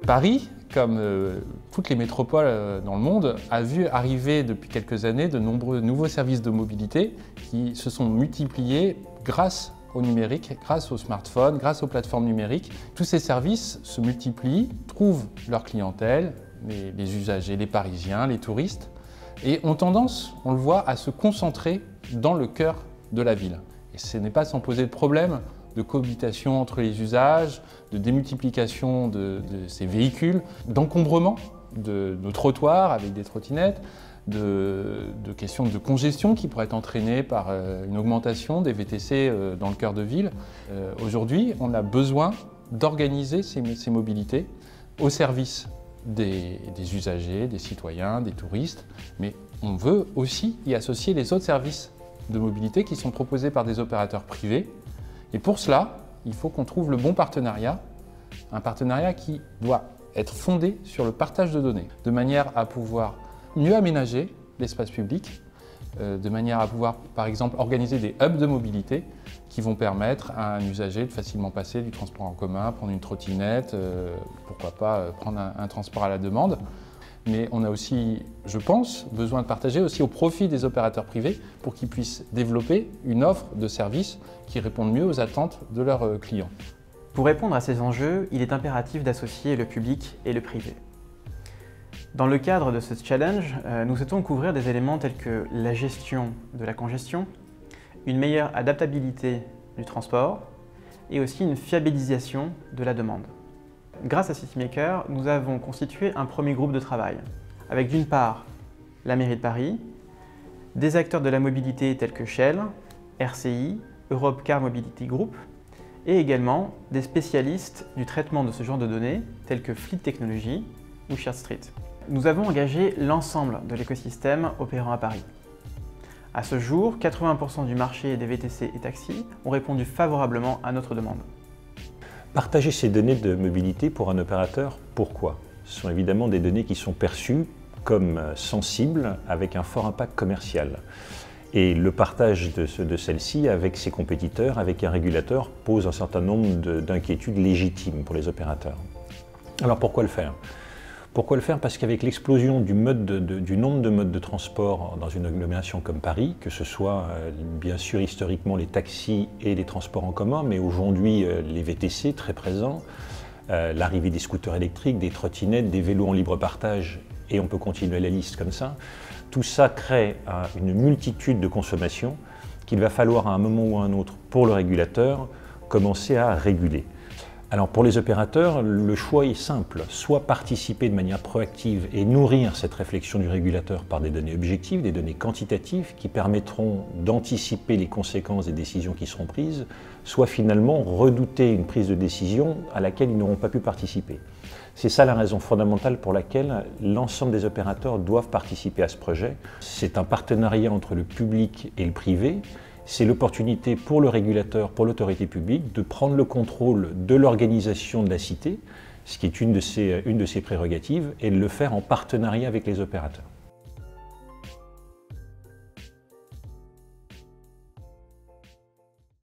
Paris, comme toutes les métropoles dans le monde, a vu arriver depuis quelques années de nombreux nouveaux services de mobilité qui se sont multipliés grâce au numérique, grâce aux smartphones, grâce aux plateformes numériques. Tous ces services se multiplient, trouvent leur clientèle, les usagers, les Parisiens, les touristes, et ont tendance, on le voit, à se concentrer dans le cœur de la ville. Et ce n'est pas sans poser de problème de cohabitation entre les usages, de démultiplication de ces véhicules, d'encombrement de nos trottoirs avec des trottinettes, de questions de congestion qui pourraient être entraînées par une augmentation des VTC dans le cœur de ville. Aujourd'hui, on a besoin d'organiser ces mobilités au service des usagers, des citoyens, des touristes, mais on veut aussi y associer les autres services de mobilité qui sont proposés par des opérateurs privés. Et pour cela, il faut qu'on trouve le bon partenariat, un partenariat qui doit être fondé sur le partage de données, de manière à pouvoir mieux aménager l'espace public, de manière à pouvoir, par exemple, organiser des hubs de mobilité qui vont permettre à un usager de facilement passer du transport en commun, prendre une trottinette, pourquoi pas prendre un transport à la demande. Mais on a aussi, je pense, besoin de partager aussi au profit des opérateurs privés pour qu'ils puissent développer une offre de services qui répondent mieux aux attentes de leurs clients. Pour répondre à ces enjeux, il est impératif d'associer le public et le privé. Dans le cadre de ce challenge, nous souhaitons couvrir des éléments tels que la gestion de la congestion, une meilleure adaptabilité du transport et aussi une fiabilisation de la demande. Grâce à CityMaker, nous avons constitué un premier groupe de travail, avec d'une part la mairie de Paris, des acteurs de la mobilité tels que Shell, RCI, Europe Car Mobility Group, et également des spécialistes du traitement de ce genre de données tels que Fleet Technology ou Shared Street. Nous avons engagé l'ensemble de l'écosystème opérant à Paris. À ce jour, 80% du marché des VTC et taxis ont répondu favorablement à notre demande. Partager ces données de mobilité pour un opérateur, pourquoi? Ce sont évidemment des données qui sont perçues comme sensibles avec un fort impact commercial. Et le partage de celles-ci avec ses compétiteurs, avec un régulateur, pose un certain nombre d'inquiétudes légitimes pour les opérateurs. Alors pourquoi le faire? Pourquoi le faire? Parce qu'avec l'explosion du nombre de modes de transport dans une agglomération comme Paris, que ce soit bien sûr historiquement les taxis et les transports en commun, mais aujourd'hui les VTC très présents, l'arrivée des scooters électriques, des trottinettes, des vélos en libre partage, et on peut continuer la liste comme ça, tout ça crée une multitude de consommations qu'il va falloir à un moment ou à un autre pour le régulateur commencer à réguler. Alors pour les opérateurs, le choix est simple, soit participer de manière proactive et nourrir cette réflexion du régulateur par des données objectives, des données quantitatives qui permettront d'anticiper les conséquences des décisions qui seront prises, soit finalement redouter une prise de décision à laquelle ils n'auront pas pu participer. C'est ça la raison fondamentale pour laquelle l'ensemble des opérateurs doivent participer à ce projet. C'est un partenariat entre le public et le privé. C'est l'opportunité pour le régulateur, pour l'autorité publique, de prendre le contrôle de l'organisation de la cité, ce qui est une de ses prérogatives, et de le faire en partenariat avec les opérateurs.